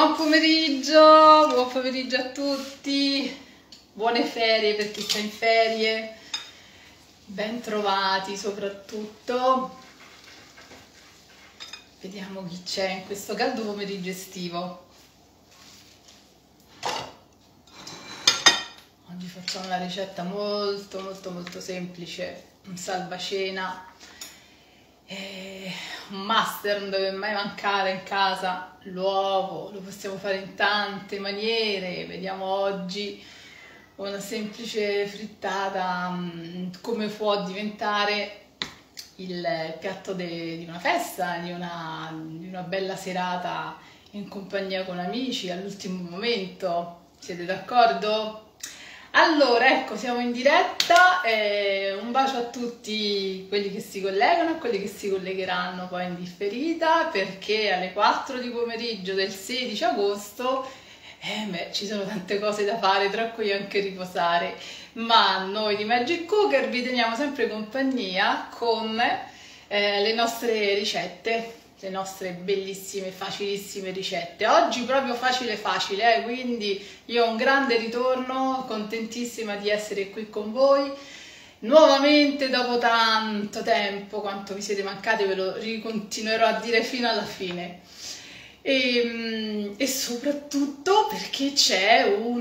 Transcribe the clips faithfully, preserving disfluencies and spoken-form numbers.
Buon pomeriggio, buon pomeriggio a tutti, buone ferie per chi sta in ferie, ben trovati soprattutto. Vediamo chi c'è in questo caldo pomeriggio estivo. Oggi facciamo una ricetta molto molto molto semplice, un salvacena, eh, un master, non deve mai mancare in casa. L'uovo lo possiamo fare in tante maniere. Vediamo oggi una semplice frittata come può diventare il piatto de, di una festa, di una, di una bella serata in compagnia con amici all'ultimo momento. Siete d'accordo? Allora, ecco, siamo in diretta, eh, un bacio a tutti quelli che si collegano, a quelli che si collegheranno poi in differita, perché alle quattro di pomeriggio del sedici agosto eh, beh, ci sono tante cose da fare, tra cui anche riposare, ma noi di Magic Cooker vi teniamo sempre compagnia con eh, le nostre ricette, le nostre bellissime, facilissime ricette. Oggi proprio facile facile, eh? Quindi io ho un grande ritorno, contentissima di essere qui con voi nuovamente dopo tanto tempo. Quanto vi siete mancati ve lo ricontinuerò a dire fino alla fine, e, e soprattutto perché c'è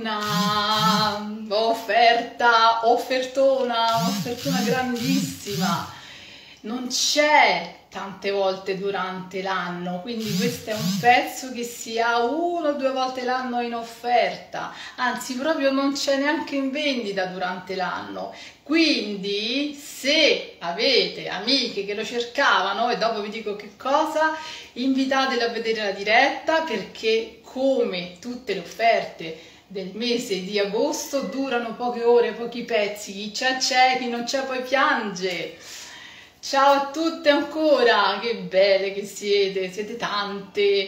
una offerta, offertona, offertona grandissima. Non c'è tante volte durante l'anno, quindi questo è un pezzo che si ha uno o due volte l'anno in offerta, anzi proprio non c'è neanche in vendita durante l'anno. Quindi se avete amiche che lo cercavano, e dopo vi dico che cosa, invitatele a vedere la diretta, perché come tutte le offerte del mese di agosto durano poche ore, pochi pezzi. Chi c'è c'è, chi non c'è poi piange. Ciao a tutte ancora, che belle che siete, siete tante,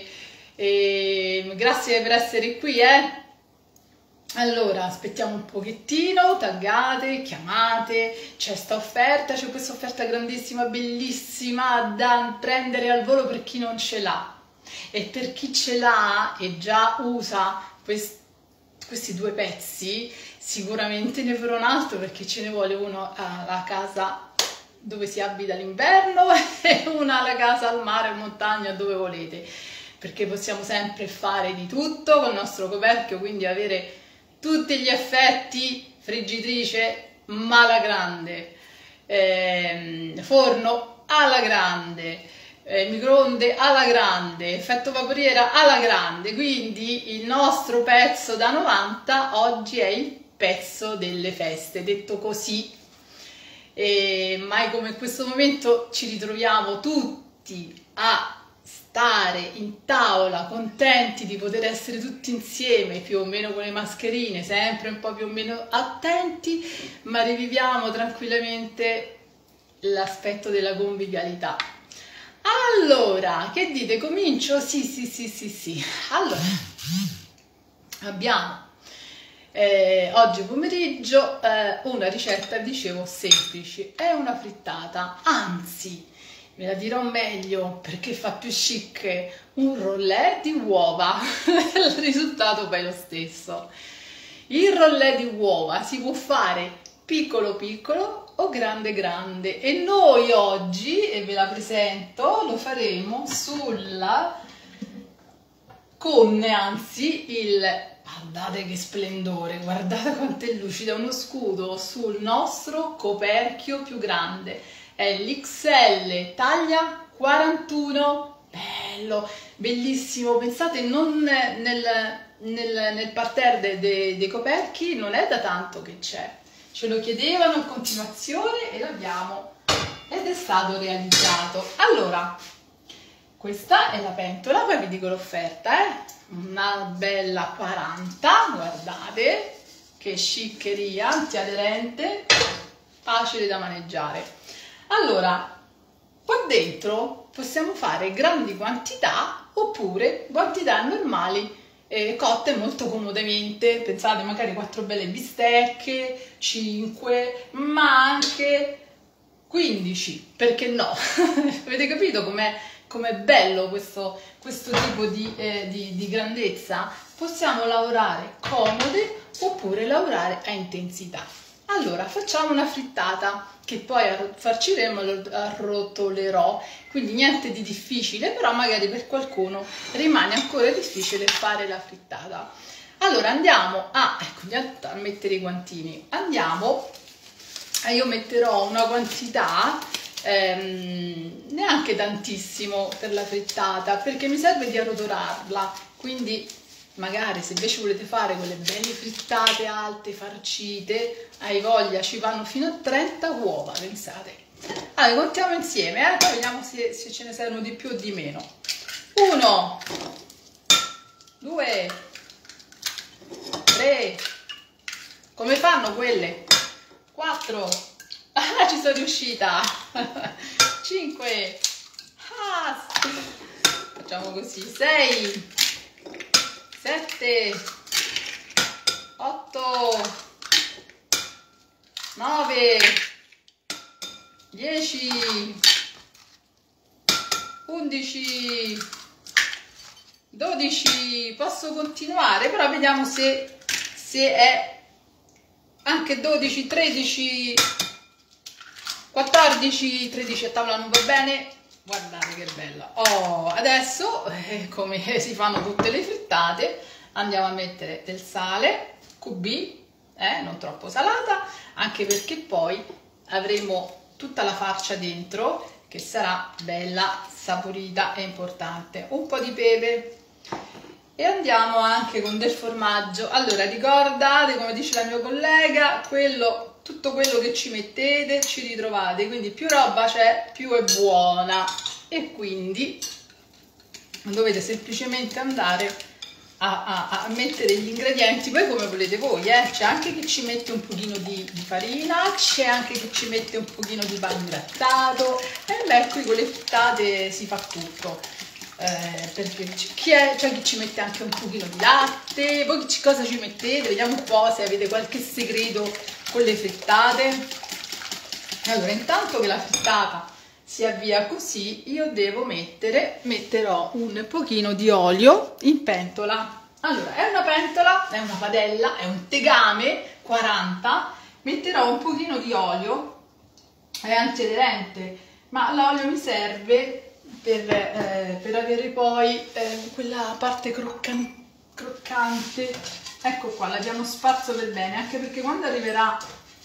e grazie per essere qui, eh. Allora, aspettiamo un pochettino, taggate, chiamate, c'è sta offerta, c'è questa offerta grandissima, bellissima, da prendere al volo per chi non ce l'ha. E per chi ce l'ha e già usa quest questi due pezzi, sicuramente ne farò un altro, perché ce ne vuole uno alla casa dove si abita l'inverno e una alla casa al mare o montagna, dove volete, perché possiamo sempre fare di tutto con il nostro coperchio, quindi avere tutti gli effetti: friggitrice ma alla grande, eh, forno alla grande, eh, microonde alla grande, effetto vaporiera alla grande. Quindi il nostro pezzo da novanta oggi è il pezzo delle feste, detto così. E mai come in questo momento ci ritroviamo tutti a stare in tavola, contenti di poter essere tutti insieme, più o meno con le mascherine, sempre un po' più o meno attenti, ma riviviamo tranquillamente l'aspetto della convivialità. Allora, che dite? Comincio? Sì, sì, sì, sì, sì. Allora, abbiamo Eh, oggi pomeriggio eh, una ricetta, dicevo, semplice, è una frittata, anzi ve la dirò meglio perché fa più chic, un rollè di uova. Il risultato poi è lo stesso. Il rollè di uova si può fare piccolo piccolo o grande grande, e noi oggi, e ve la presento, lo faremo sulla con, anzi il guardate che splendore, guardate quanto è lucida, uno scudo sul nostro coperchio più grande, è l'X L taglia quarantuno, bello, bellissimo. Pensate, non nel, nel, nel parterre dei, dei, dei coperchi non è da tanto che c'è, ce lo chiedevano in continuazione e l'abbiamo, ed è stato realizzato. Allora, questa è la pentola, poi vi dico l'offerta, eh? Una bella quaranta, guardate che sciccheria, antiaderente, facile da maneggiare. Allora, qua dentro possiamo fare grandi quantità oppure quantità normali, eh, cotte molto comodamente. Pensate, magari quattro belle bistecche, cinque, ma anche quindici, perché no? Avete capito com'è com'è bello questo, questo tipo di, eh, di, di grandezza, possiamo lavorare comode oppure lavorare a intensità. Allora facciamo una frittata che poi farciremo e arrotolerò, quindi niente di difficile, però magari per qualcuno rimane ancora difficile fare la frittata. Allora andiamo a, ecco, a mettere i guantini, andiamo, io metterò una quantità ehm, neanche tantissimo per la frittata, perché mi serve di arrotolarla, quindi magari se invece volete fare quelle belle frittate alte, farcite, hai voglia, ci vanno fino a trenta uova, pensate. Allora, contiamo insieme, eh? Poi vediamo se, se ce ne servono di più o di meno. uno, due, tre, come fanno quelle? quattro, ah, ci sono riuscita, cinque, ah, facciamo così, sei, sette, otto, nove, dieci, undici, dodici, posso continuare, però vediamo se, se è anche dodici, tredici, quattordici, tredici a tavola non va bene. Guardate che bella. Oh, adesso, eh, come si fanno tutte le frittate, andiamo a mettere del sale, Q B, eh, non troppo salata, anche perché poi avremo tutta la farcia dentro che sarà bella, saporita e importante. Un po' di pepe e andiamo anche con del formaggio. Allora, ricordate, come dice la mia collega, quello... tutto quello che ci mettete ci ritrovate, quindi più roba c'è più è buona, e quindi dovete semplicemente andare a, a, a mettere gli ingredienti poi come volete voi, eh? C'è anche chi ci mette un pochino di, di farina, c'è anche chi ci mette un pochino di pan grattato, e beh, qui con le frittate si fa tutto. Eh, perché chi è, c'è chi ci mette anche un pochino di latte. Voi cosa ci mettete? Vediamo un po' se avete qualche segreto con le frittate. Allora, intanto che la frittata si avvia così, io devo mettere, metterò un pochino di olio in pentola. Allora, è una pentola, è una padella, è un tegame quaranta, metterò un pochino di olio, è antiaderente, ma l'olio mi serve per, eh, per avere poi eh, quella parte croccan croccante. Ecco qua, l'abbiamo sparso per bene, anche perché quando arriverà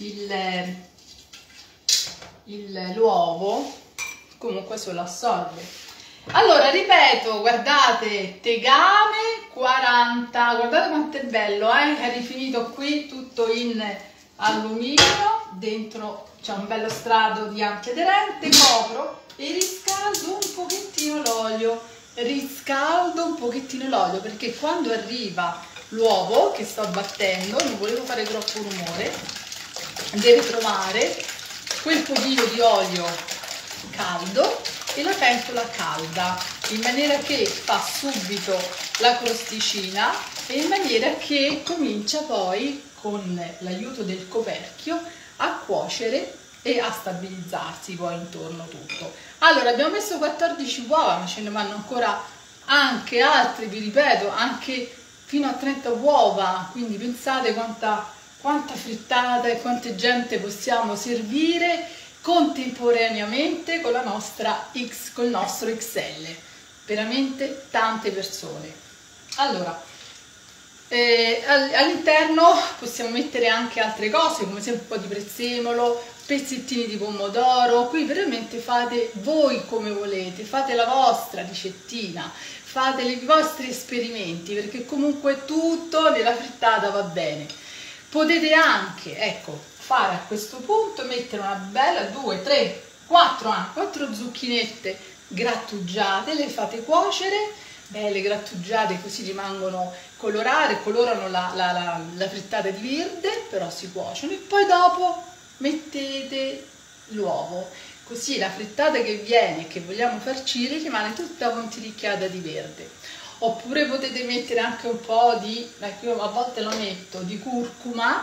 l'uovo comunque se lo assorbe. Allora, ripeto, guardate, tegame quaranta, guardate quanto è bello, eh? È rifinito qui tutto in alluminio, dentro c'è un bello strato di antiaderente, copro e riscaldo un pochettino l'olio, riscaldo un pochettino l'olio, perché quando arriva l'uovo che sto battendo, non volevo fare troppo rumore, deve trovare quel pochino di olio caldo e la pentola calda, in maniera che fa subito la crosticina e in maniera che comincia poi con l'aiuto del coperchio a cuocere e a stabilizzarsi poi intorno tutto. Allora, abbiamo messo quattordici uova, ma ce ne vanno ancora anche altri, vi ripeto, anche fino a trenta uova, quindi pensate quanta, quanta frittata e quante gente possiamo servire contemporaneamente con la nostra X, col nostro X L, veramente tante persone. Allora, eh, all'interno possiamo mettere anche altre cose, come sempre un po' di prezzemolo, pezzettini di pomodoro. Qui veramente fate voi come volete, fate la vostra ricettina, fate i vostri esperimenti, perché comunque tutto nella frittata va bene. Potete anche, ecco, fare a questo punto, mettere una bella due, tre, quattro, quattro zucchinette grattugiate, le fate cuocere, belle grattugiate, così rimangono colorate, colorano la, la, la, la frittata di verde, però si cuociono, e poi dopo mettete l'uovo, così la frittata che viene, che vogliamo farcire, rimane tutta contiricchiata di verde. Oppure potete mettere anche un po' di, ecco io a volte lo metto, di curcuma,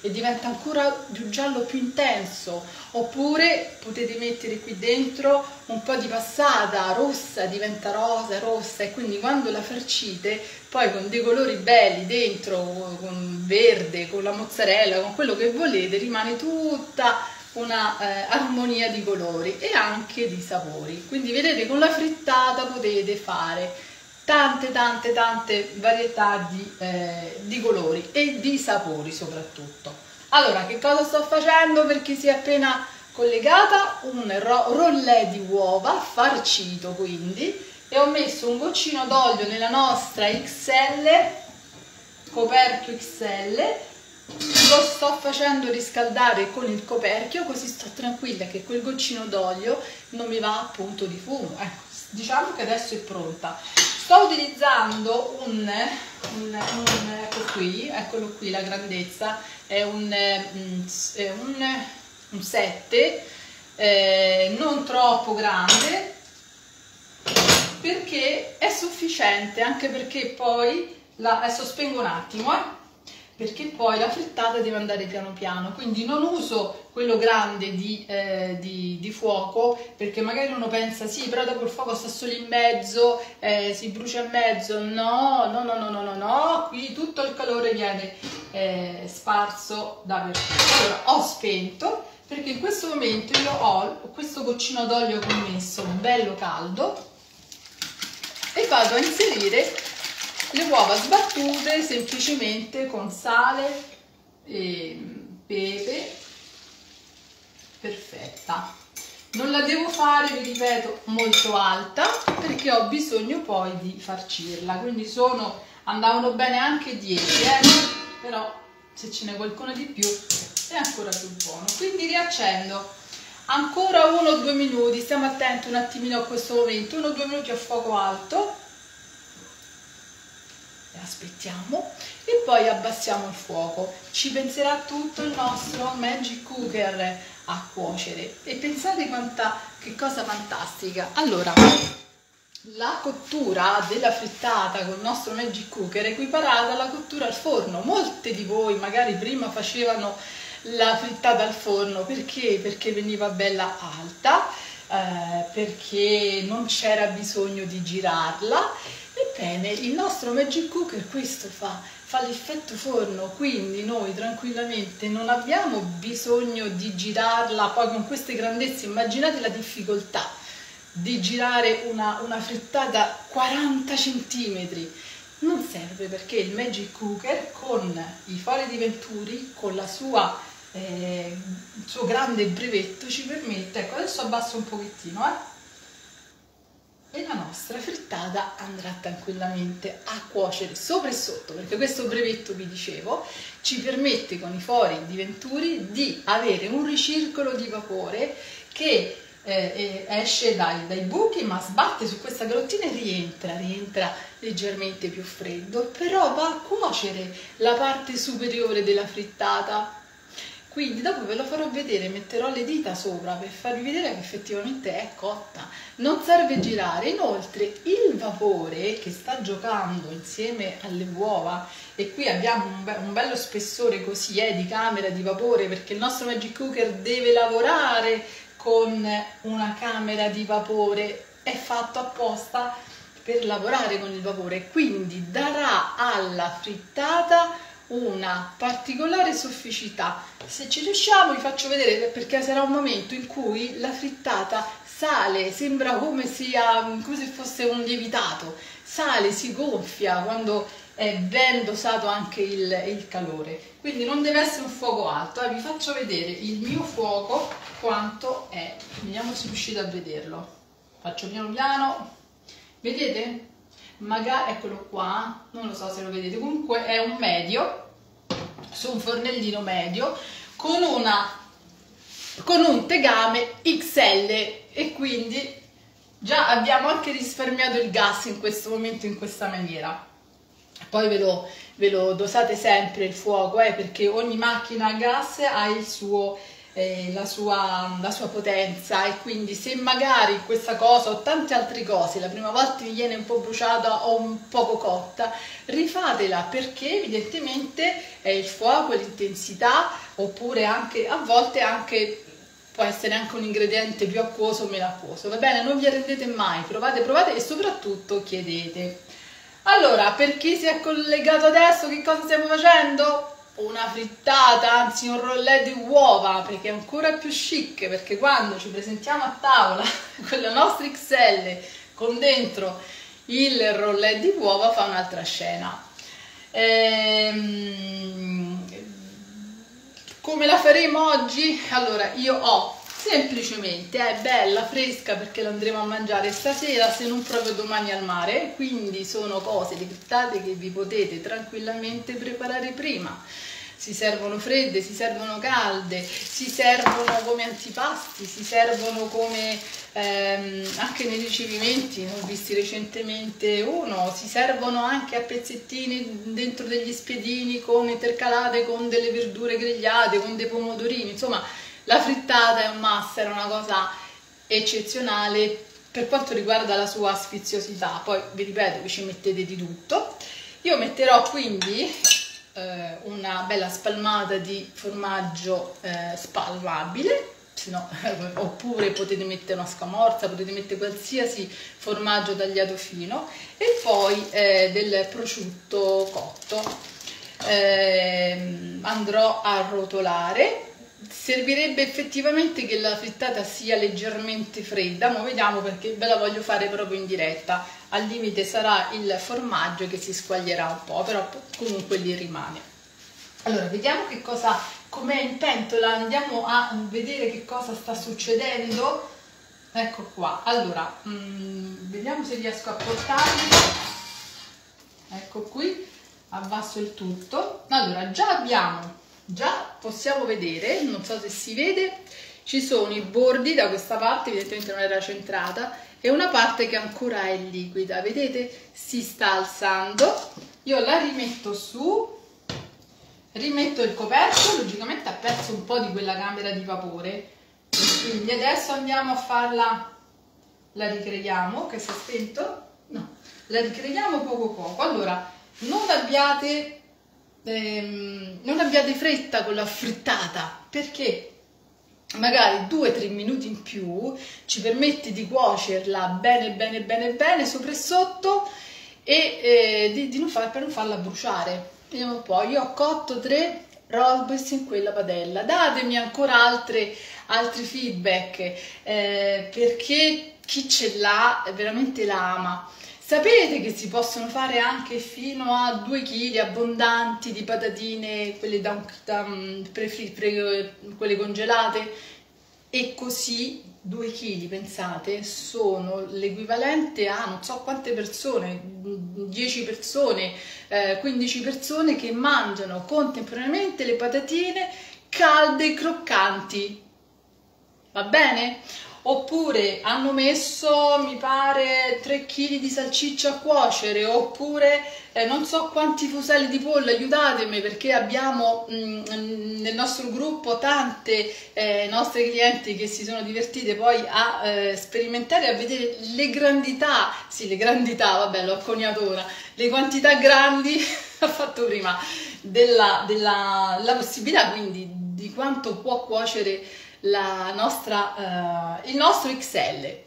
e diventa ancora più giallo, più intenso. Oppure potete mettere qui dentro un po' di passata rossa, diventa rosa, rossa, e quindi quando la farcite poi con dei colori belli dentro, con verde, con la mozzarella, con quello che volete, rimane tutta una eh, armonia di colori e anche di sapori. Quindi vedete, con la frittata potete fare tante tante tante varietà di, eh, di colori e di sapori soprattutto. Allora, che cosa sto facendo per chi si è appena collegata? Un rollè di uova farcito, quindi, e ho messo un goccino d'olio nella nostra X L, coperchio X L. Lo sto facendo riscaldare con il coperchio, così sto tranquilla che quel goccino d'olio non mi va appunto di fumo. Ecco, diciamo che adesso è pronta. Sto utilizzando un, un, un ecco qui, eccolo qui la grandezza, è un, è un, un sette, eh, non troppo grande, perché è sufficiente, anche perché poi, la, adesso spengo un attimo, eh, perché poi la frittata deve andare piano piano, quindi non uso quello grande di, eh, di, di fuoco, perché magari uno pensa sì, però dopo il fuoco sta solo in mezzo, eh, si brucia in mezzo. No, no, no, no, no, no, no, qui tutto il calore viene eh, sparso dappertutto. Allora, ho spento, perché in questo momento io ho questo goccino d'olio che ho messo, bello caldo, e vado a inserire le uova sbattute semplicemente con sale e pepe. Perfetta. Non la devo fare, vi ripeto, molto alta, perché ho bisogno poi di farcirla, quindi sono, andavano bene anche dieci, eh? Però se ce n'è qualcuno di più è ancora più buono. Quindi riaccendo ancora uno o due minuti, stiamo attenti un attimino a questo momento, uno o due minuti a fuoco alto, aspettiamo, e poi abbassiamo il fuoco. Ci penserà tutto il nostro Magic Cooker a cuocere, e pensate quanta, che cosa fantastica. Allora, la cottura della frittata con il nostro Magic Cooker è equiparata alla cottura al forno. Molte di voi magari prima facevano la frittata al forno, perché? Perché veniva bella alta, eh, perché non c'era bisogno di girarla. Ebbene, il nostro Magic Cooker questo fa, fa l'effetto forno, quindi noi tranquillamente non abbiamo bisogno di girarla. Poi con queste grandezze immaginate la difficoltà di girare una, una frittata quaranta centimetri. Non serve, perché il Magic Cooker con i fori di Venturi, con la sua, eh, il suo grande brevetto, ci permette, ecco adesso abbasso un pochettino, eh, e la nostra frittata andrà tranquillamente a cuocere sopra e sotto, perché questo brevetto, vi dicevo, ci permette con i fori di Venturi di avere un ricircolo di vapore che eh, esce dai, dai buchi, ma sbatte su questa carottina e rientra, rientra leggermente più freddo, però va a cuocere la parte superiore della frittata. Quindi dopo ve lo farò vedere, metterò le dita sopra per farvi vedere che effettivamente è cotta, non serve girare. Inoltre il vapore che sta giocando insieme alle uova, e qui abbiamo un, be un bello spessore così eh, di camera di vapore, perché il nostro Magic Cooker deve lavorare con una camera di vapore, è fatto apposta per lavorare con il vapore, quindi darà alla frittata una particolare sofficità. Se ci riusciamo vi faccio vedere, perché sarà un momento in cui la frittata sale, sembra come, sia, come se fosse un lievitato, sale, si gonfia quando è ben dosato anche il, il calore. Quindi non deve essere un fuoco alto, eh. Vi faccio vedere il mio fuoco quanto è, vediamo se riuscite a vederlo. Faccio piano piano, vedete? Magari, eccolo qua, non lo so se lo vedete, comunque è un medio, su un fornellino medio, con, una, con un tegame X L, e quindi già abbiamo anche risparmiato il gas in questo momento, in questa maniera. Poi ve lo, ve lo dosate sempre il fuoco, eh, perché ogni macchina a gas ha il suo, eh, la, sua, la sua potenza, e quindi se magari questa cosa o tante altre cose la prima volta vi viene un po' bruciata o un poco cotta, rifatela, perché evidentemente è il fuoco, l'intensità, oppure anche a volte anche può essere anche un ingrediente più acquoso o meno acquoso, va bene? Non vi arrendete mai, provate, provate e soprattutto chiedete. Allora, per chi si è collegato adesso, che cosa stiamo facendo? Una frittata, anzi un rollè di uova, perché è ancora più chic, perché quando ci presentiamo a tavola con la nostra X L con dentro il rollè di uova fa un'altra scena. Ehm, come la faremo oggi? Allora, io ho semplicemente, è bella, fresca, perché l'andremo a mangiare stasera, se non proprio domani al mare, quindi sono cose, le frittate che vi potete tranquillamente preparare prima. Si servono fredde, si servono calde, si servono come antipasti, si servono come ehm, anche nei ricevimenti, ne ho visti recentemente uno, si servono anche a pezzettini dentro degli spiedini, come intercalate con delle verdure grigliate, con dei pomodorini, insomma la frittata è un must, è una cosa eccezionale per quanto riguarda la sua sfiziosità. Poi vi ripeto, vi ci mettete di tutto. Io metterò quindi eh, una bella spalmata di formaggio eh, spalmabile, no, oppure potete mettere una scamorza, potete mettere qualsiasi formaggio tagliato fino, e poi eh, del prosciutto cotto. Eh, andrò a rotolare. Servirebbe effettivamente che la frittata sia leggermente fredda, ma vediamo, perché ve la voglio fare proprio in diretta. Al limite sarà il formaggio che si squaglierà un po', però comunque lì rimane. Allora, vediamo che cosa, com'è in pentola, andiamo a vedere che cosa sta succedendo. Ecco qua. Allora, mh, vediamo se riesco a portarli. Ecco qui, abbasso il tutto. Allora, già abbiamo Già possiamo vedere, non so se si vede, ci sono i bordi da questa parte, evidentemente non era centrata, e una parte che ancora è liquida, vedete? Si sta alzando. Io la rimetto su, rimetto il coperchio, logicamente ha perso un po' di quella camera di vapore, quindi adesso andiamo a farla, la ricreiamo, che si è spento? No, la ricreiamo poco poco. Allora, non abbiate... Ehm, non abbiate fretta con la frittata, perché magari due tre minuti in più ci permette di cuocerla bene bene bene bene sopra e sotto, e eh, di, di non far, per non farla bruciare. Vediamo un po', io ho cotto tre rosbus in quella padella. Datemi ancora altre, altri feedback, eh, perché chi ce l'ha veramente la ama. Sapete che si possono fare anche fino a due chili abbondanti di patatine, quelle, da, da, pre, pre, quelle congelate, e così due chili, pensate, sono l'equivalente a non so quante persone, dieci persone, eh, quindici persone che mangiano contemporaneamente le patatine calde e croccanti. Va bene? Oppure hanno messo, mi pare, tre chili di salsiccia a cuocere, oppure eh, non so quanti fuselli di pollo, aiutatemi, perché abbiamo mh, nel nostro gruppo tante eh, nostre clienti che si sono divertite poi a eh, sperimentare, a vedere le grandità, sì le grandità, vabbè l'ho coniato ora, le quantità grandi, ho fatto prima, della, della la possibilità quindi di quanto può cuocere la nostra, uh, il nostro X L.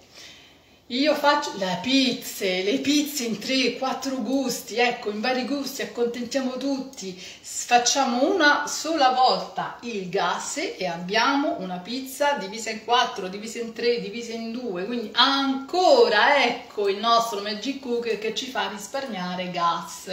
Io faccio le pizze, le pizze in tre quattro gusti, ecco, in vari gusti, accontentiamo tutti. Facciamo una sola volta il gas e abbiamo una pizza divisa in quattro, divisa in tre, divisa in due, quindi ancora ecco il nostro Magic Cooker che ci fa risparmiare gas.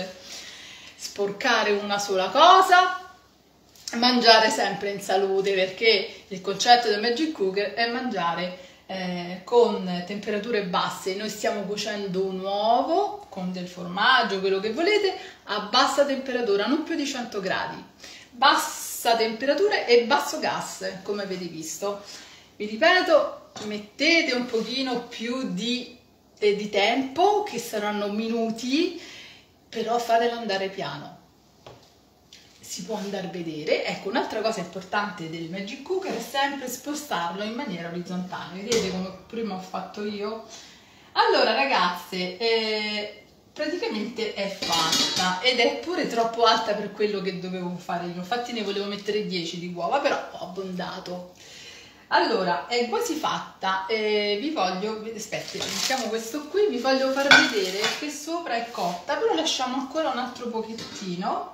Sporcare una sola cosa, mangiare sempre in salute, perché il concetto del Magic Cooker è mangiare eh, con temperature basse. Noi stiamo cuocendo un uovo con del formaggio, quello che volete, a bassa temperatura, non più di cento gradi, bassa temperatura e basso gas, come avete visto. Vi ripeto, mettete un pochino più di, eh, di tempo, che saranno minuti, però fatelo andare piano. si può andare a vedere. Ecco, un'altra cosa importante del Magic Cooker è sempre spostarlo in maniera orizzontale, vedete come prima ho fatto io? Allora ragazze, eh, praticamente è fatta ed è pure troppo alta per quello che dovevo fare io, infatti ne volevo mettere dieci di uova, però ho abbondato. Allora, è quasi fatta, eh, vi voglio, aspetti, mettiamo questo qui, vi voglio far vedere che sopra è cotta, però lasciamo ancora un altro pochettino.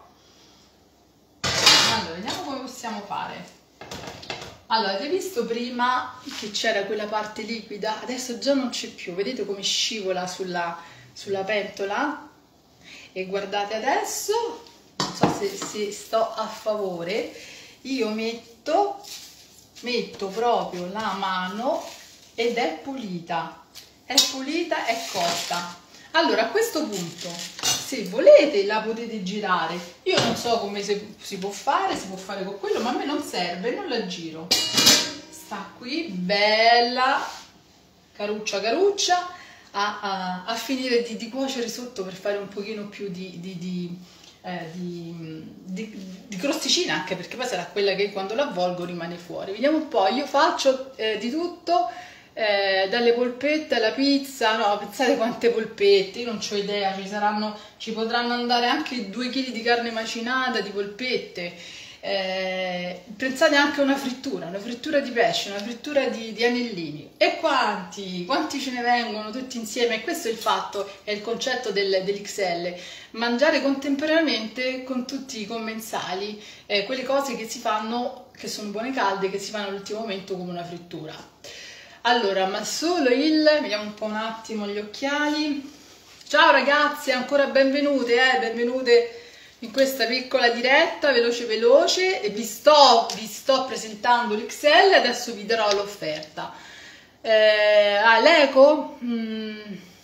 Allora, vediamo come possiamo fare. Allora, avete visto prima che c'era quella parte liquida? Adesso già non c'è più, vedete come scivola sulla, sulla pentola? E guardate adesso, non so se, se sto a favore, io metto, metto proprio la mano ed è pulita, è pulita, è cotta. Allora, a questo punto, se volete la potete girare, io non so come si, si può fare, si può fare con quello, ma a me non serve, non la giro. Sta qui, bella, caruccia caruccia, a, a, a finire di, di cuocere sotto per fare un pochino più di, di, di, eh, di, di, di crosticina, anche perché poi sarà quella che quando la avvolgo rimane fuori. Vediamo un po', io faccio eh, di tutto. Eh, dalle polpette alla pizza, no, pensate quante polpette, io non ho idea, ci saranno, ci potranno andare anche due chili di carne macinata, di polpette, eh, pensate anche a una frittura, una frittura di pesce, una frittura di, di anellini, e quanti, quanti ce ne vengono tutti insieme, e questo è il fatto, è il concetto del, dell'X L, mangiare contemporaneamente con tutti i commensali, eh, quelle cose che si fanno, che sono buone calde, che si fanno all'ultimo momento come una frittura. Allora, ma solo il... vediamo un po' un attimo gli occhiali. Ciao ragazze, ancora benvenute, eh, benvenute in questa piccola diretta, veloce veloce, e vi sto, vi sto presentando l'X L, adesso vi darò l'offerta. Eh, ah, l'eco? Mm,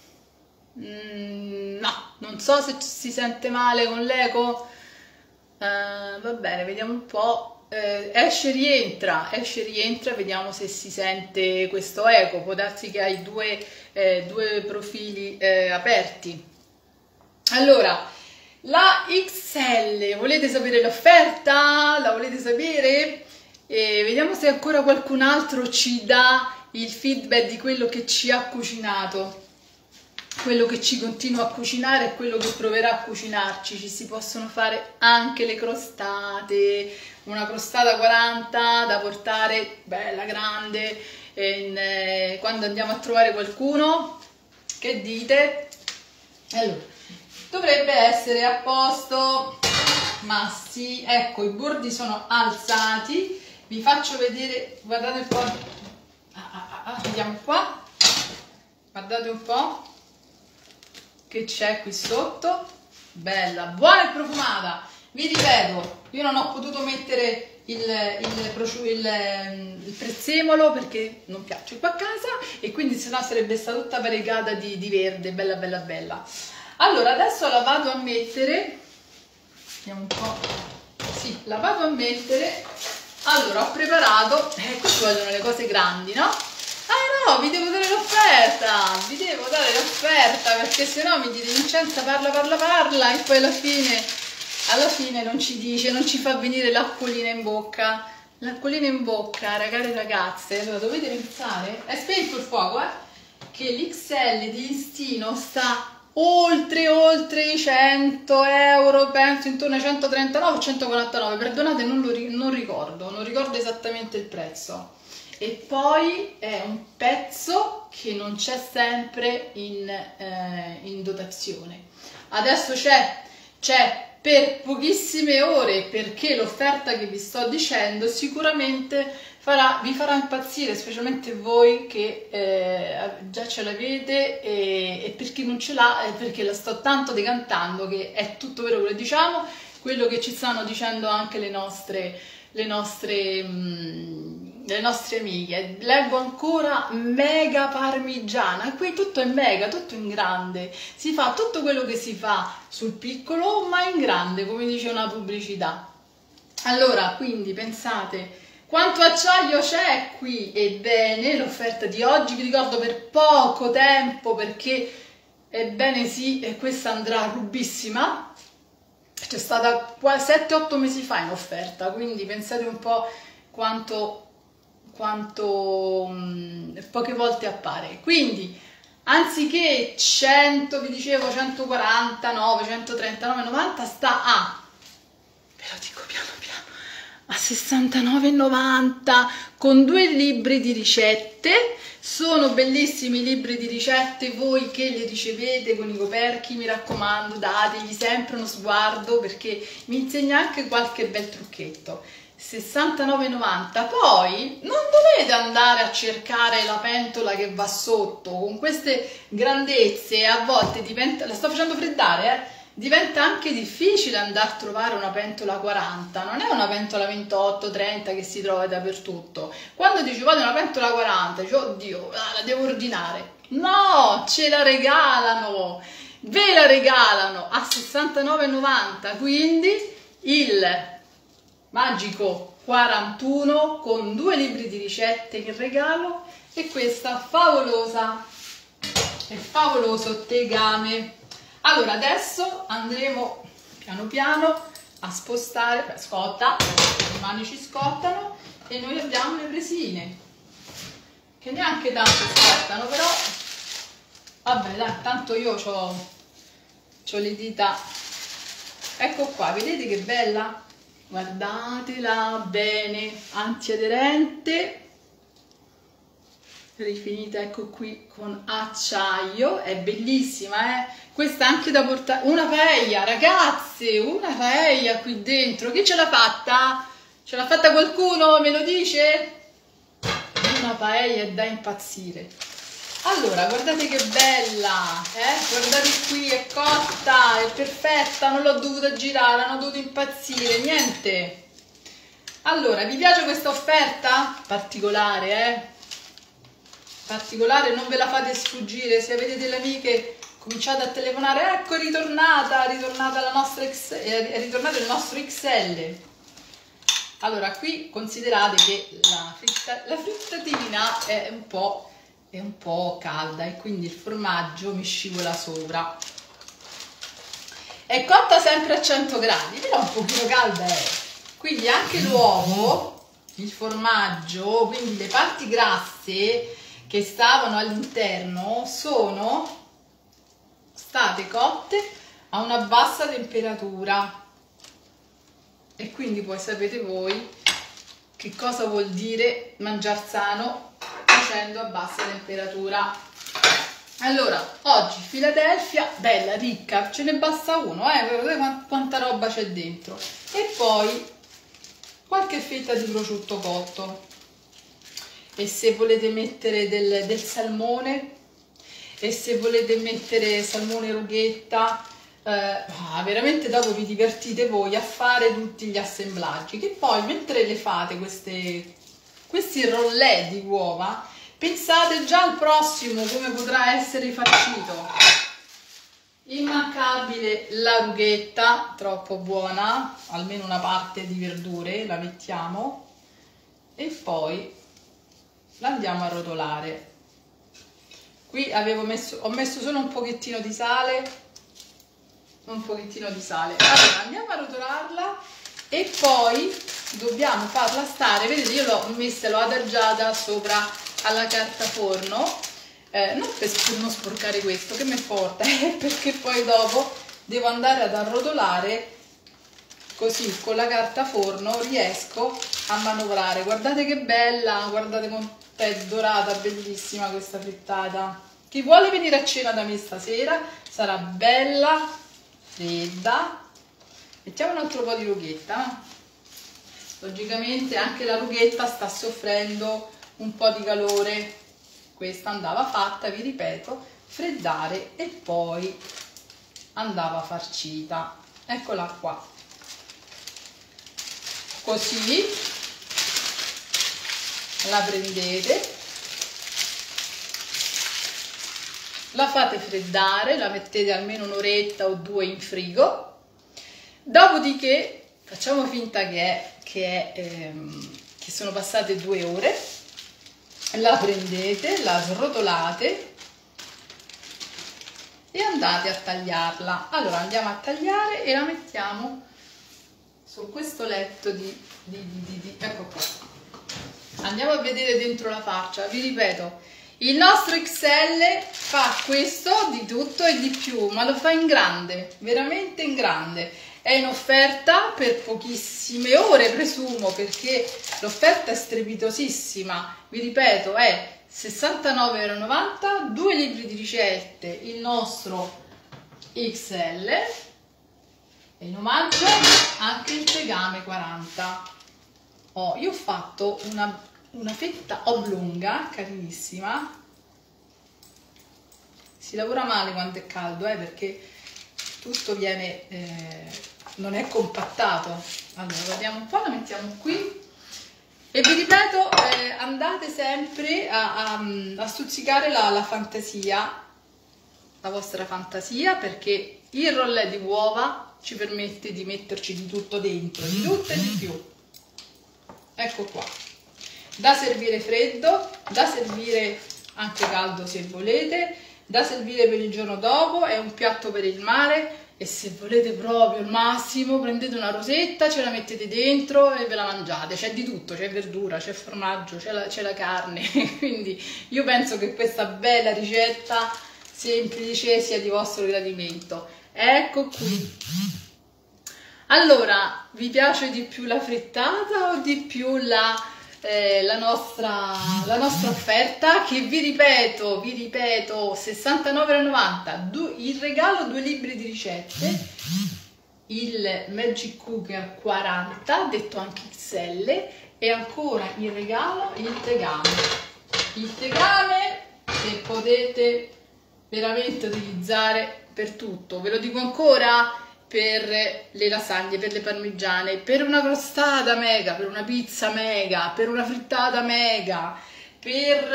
mm, no, non so se si sente male con l'eco. Eh, va bene, vediamo un po'. Eh, esce rientra, esce rientra, vediamo se si sente questo eco, può darsi che hai due, eh, due profili eh, aperti. Allora, la X L, volete sapere l'offerta? La volete sapere? Eh, vediamo se ancora qualcun altro ci dà il feedback di quello che ci ha cucinato, quello che ci continua a cucinare e quello che proverà a cucinarci. Ci si possono fare anche le crostate, una crostata quaranta da portare bella grande in, eh, quando andiamo a trovare qualcuno. Che dite? Allora, dovrebbe essere a posto, ma sì, ecco, i bordi sono alzati, vi faccio vedere, guardate un po', ah, ah, ah, vediamo qua, guardate un po' che c'è qui sotto, bella, buona e profumata. Vi ripeto, io non ho potuto mettere il, il, il, il prezzemolo perché non piace qua a casa, e quindi sennò sarebbe stata tutta variegata di, di verde, bella bella bella. Allora adesso la vado a mettere, vediamo un po', sì, la vado a mettere. Allora ho preparato, eh, qui ci vogliono le cose grandi, no? Ah no, vi devo dare l'offerta, vi devo dare l'offerta, perché sennò mi dite Vincenza parla parla parla e poi alla fine, alla fine non ci dice, non ci fa venire l'acquolina in bocca. L'acquolina in bocca, ragazzi e ragazze, allora dovete pensare, è spento il fuoco, eh, che l'X L di listino sta oltre oltre i cento euro, penso intorno ai centotrentanove o centoquarantanove, perdonate, non, lo, non ricordo, non ricordo esattamente il prezzo. E poi è un pezzo che non c'è sempre in, eh, in dotazione. Adesso c'è, c'è per pochissime ore, perché l'offerta che vi sto dicendo sicuramente farà, vi farà impazzire, specialmente voi che eh, già ce l'avete, e, e per chi non ce l'ha, è perché la sto tanto decantando che è tutto vero quello che diciamo, quello che ci stanno dicendo anche le nostre, le nostre, mh, le nostre amiche. Leggo ancora mega parmigiana, qui tutto è mega, tutto in grande, si fa tutto quello che si fa sul piccolo ma in grande, come dice una pubblicità. Allora, quindi pensate quanto acciaio c'è qui. Ebbene, l'offerta di oggi, vi ricordo, per poco tempo, perché ebbene sì, e questa andrà rubissima. c'è stata sette otto mesi fa in offerta, quindi pensate un po' quanto, quanto mh, poche volte appare. Quindi anziché cento, vi dicevo centoquarantanove, centotrentanove, novanta, sta a, ve lo dico piano piano, a sessantanove e novanta, con due libri di ricette. Sono bellissimi i libri di ricette, voi che li ricevete con i coperchi, mi raccomando, dategli sempre uno sguardo perché mi insegna anche qualche bel trucchetto. sessantanove e novanta. Poi non dovete andare a cercare la pentola che va sotto, con queste grandezze a volte diventa, la sto facendo freddare, eh? Diventa anche difficile andare a trovare una pentola quaranta, non è una pentola ventotto trenta che si trova dappertutto. Quando dici vado una pentola quaranta, dici oddio, la devo ordinare. No, ce la regalano, ve la regalano a sessantanove e novanta, quindi il magico quarantuno con due libri di ricette in regalo e questa favolosa e favoloso tegame. Allora adesso andremo piano piano a spostare, beh, scotta, le mani ci scottano e noi abbiamo le presine che neanche tanto scottano, però vabbè dai, tanto io ho le dita, ecco qua, vedete che bella? Guardatela bene, antiaderente, rifinita, ecco qui, con acciaio, è bellissima, eh? Questa anche da portare, una paella, ragazze, una paella qui dentro, chi ce l'ha fatta? Ce l'ha fatta qualcuno, me lo dice? Una paella è da impazzire. Allora, guardate che bella, eh? Guardate qui, è cotta, è perfetta, non l'ho dovuta girare, non ho dovuto impazzire, niente. Allora, vi piace questa offerta? Particolare, eh? Particolare, non ve la fate sfuggire, se avete delle amiche cominciate a telefonare, ecco è ritornata, è ritornata la nostra X, è ritornato il nostro X L. Allora, qui considerate che la, fritta, la frittatina è un po'... è un po' calda e quindi il formaggio mi scivola sopra. È cotta sempre a cento gradi, però un pochino calda è. Quindi anche l'uovo, il formaggio, quindi le parti grasse che stavano all'interno sono state cotte a una bassa temperatura. E quindi poi sapete voi che cosa vuol dire mangiar sano facendo a bassa temperatura. Allora, oggi Philadelphia, bella, ricca, ce ne basta uno, eh? Guardate quanta roba c'è dentro. E poi qualche fetta di prosciutto cotto. E se volete mettere del, del salmone, e se volete mettere salmone rughetta, eh, ah, veramente dopo vi divertite voi a fare tutti gli assemblaggi, che poi mentre le fate queste, questi rollè di uova, pensate già al prossimo come potrà essere farcito. Immancabile la rughetta, troppo buona, almeno una parte di verdure la mettiamo e poi la andiamo a rotolare. Qui avevo messo, ho messo solo un pochettino di sale, un pochettino di sale. Allora andiamo a rotolarla e poi dobbiamo farla stare, vedete io l'ho messa, l'ho adagiata sopra alla carta forno, eh, non per non sporcare questo, che mi importa, eh, perché poi dopo devo andare ad arrotolare, così con la carta forno riesco a manovrare. Guardate che bella, guardate quanto è dorata, bellissima questa frittata. Chi vuole venire a cena da me stasera sarà bella fredda. Mettiamo un altro po' di rughetta. Logicamente anche la rughetta sta soffrendo un po' di calore. Questa andava fatta, vi ripeto, freddare e poi andava farcita. Eccola qua. Così la prendete, la fate freddare, la mettete almeno un'oretta o due in frigo, dopodiché facciamo finta che, è, che, è, ehm, che sono passate due ore, la prendete, la srotolate e andate a tagliarla. Allora andiamo a tagliare e la mettiamo su questo letto di, di, di, di, di. Ecco qua. Andiamo a vedere dentro la faccia. Vi ripeto, il nostro X L fa questo di tutto e di più, ma lo fa in grande, veramente in grande. È in offerta per pochissime ore, presumo, perché l'offerta è strepitosissima. Vi ripeto, è sessantanove e novanta euro, due libri di ricette, il nostro X L e in omaggio anche il tegame quaranta. Oh, io ho fatto una, una fetta oblunga, carinissima. Si lavora male quando è caldo, eh, perché tutto viene, eh, non è compattato. Allora, guardiamo un po', la mettiamo qui. E vi ripeto, eh, andate sempre a, a, a stuzzicare la, la fantasia, la vostra fantasia, perché il rollè di uova ci permette di metterci di tutto dentro, di tutto e di più. Ecco qua, da servire freddo, da servire anche caldo se volete, da servire per il giorno dopo, è un piatto per il mare. E se volete proprio il massimo, prendete una rosetta, ce la mettete dentro e ve la mangiate. C'è di tutto, c'è verdura, c'è formaggio, c'è la, c'è la carne. Quindi io penso che questa bella ricetta semplice sia di vostro gradimento. Ecco qui. Allora, vi piace di più la frittata o di più la... Eh, la, nostra, la nostra offerta, che vi ripeto, vi ripeto, sessantanove e novanta, il regalo due libri di ricette, il Magic Cooker quaranta, detto anche X L, e ancora il regalo il tegame. Il tegame che potete veramente utilizzare per tutto, ve lo dico ancora, per le lasagne, per le parmigiane, per una crostata mega, per una pizza mega, per una frittata mega, per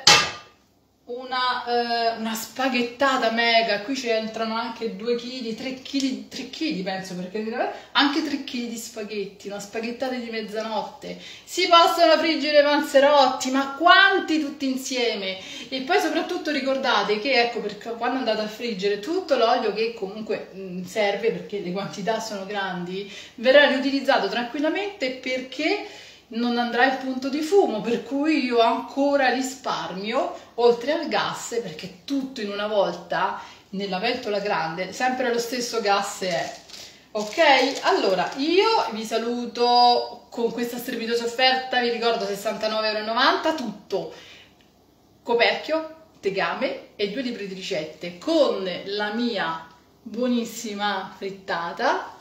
una, eh, una spaghettata mega. Qui ci entrano anche due chili, tre chili, tre chili penso, perché anche tre chili di spaghetti, una spaghettata di mezzanotte. Si possono friggere panzerotti, ma quanti tutti insieme? E poi soprattutto ricordate che, ecco, perché quando andate a friggere tutto l'olio che comunque mh, serve, perché le quantità sono grandi, verrà riutilizzato tranquillamente, perché non andrà il punto di fumo, per cui io ancora risparmio, oltre al gas, perché tutto in una volta nella pentola grande, sempre lo stesso gas è. Ok? Allora, io vi saluto con questa strepitosa offerta, vi ricordo sessantanove e novanta euro, tutto, coperchio, tegame e due libri di ricette, con la mia buonissima frittata.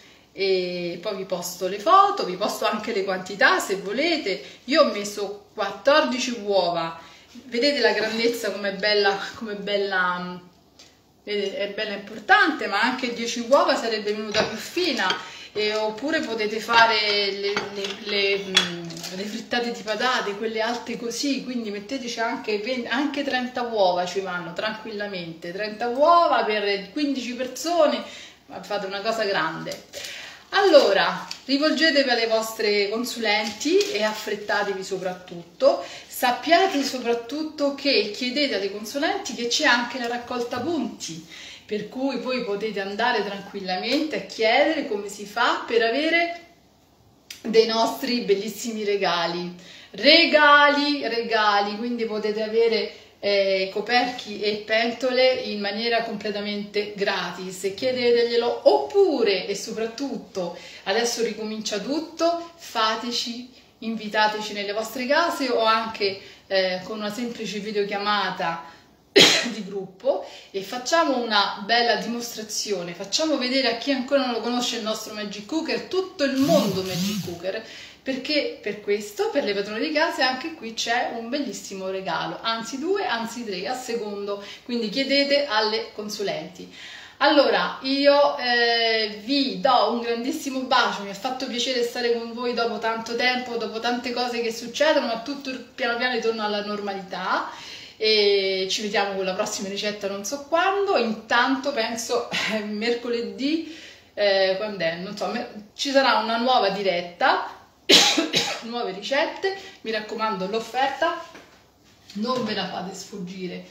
E poi vi posto le foto, vi posto anche le quantità se volete. Io ho messo quattordici uova, vedete la grandezza com'è bella, com'è bella, vedete, è bella importante, ma anche dieci uova sarebbe venuta più fina. E, oppure potete fare le, le, le, le frittate di patate, quelle alte così, quindi metteteci anche, venti, anche trenta uova ci vanno tranquillamente, trenta uova per quindici persone, fate una cosa grande. Allora, rivolgetevi alle vostre consulenti e affrettatevi soprattutto. Sappiate soprattutto che chiedete alle consulenti che c'è anche la raccolta punti, per cui voi potete andare tranquillamente a chiedere come si fa per avere dei nostri bellissimi regali. Regali, regali, quindi potete avere Eh, coperchi e pentole in maniera completamente gratis. Chiedeteglielo, oppure e soprattutto adesso ricomincia tutto, fateci, invitateci nelle vostre case o anche eh, con una semplice videochiamata di gruppo e facciamo una bella dimostrazione, facciamo vedere a chi ancora non lo conosce il nostro Magic Cooker, tutto il mondo Magic Cooker, perché per questo, per le padrone di casa, anche qui c'è un bellissimo regalo, anzi due, anzi tre, a secondo, quindi chiedete alle consulenti. Allora, io eh, vi do un grandissimo bacio, mi ha fatto piacere stare con voi dopo tanto tempo, dopo tante cose che succedono, ma tutto piano piano ritorna alla normalità. E ci vediamo con la prossima ricetta non so quando. Intanto penso eh, mercoledì, eh, quando è? Non so, ci sarà una nuova diretta, nuove ricette, mi raccomando l'offerta non ve la fate sfuggire,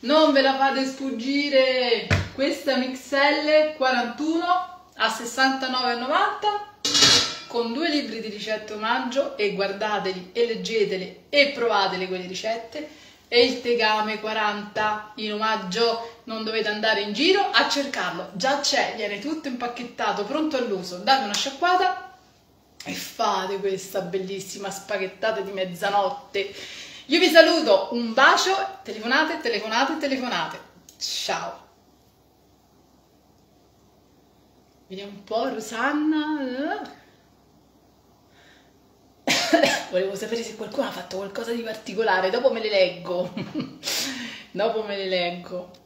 Non ve la fate sfuggire questa Mixelle quarantuno a sessantanove e novanta con due libri di ricette omaggio, e guardateli e leggeteli e provatele quelle ricette, e il tegame quaranta in omaggio. Non dovete andare in giro a cercarlo, già c'è, viene tutto impacchettato, pronto all'uso. Date una sciacquata e fate questa bellissima spaghettata di mezzanotte. Io vi saluto, un bacio, telefonate, telefonate, telefonate. Ciao. Vediamo un po', Rosanna. Volevo sapere se qualcuno ha fatto qualcosa di particolare, dopo me le leggo. Dopo me le leggo.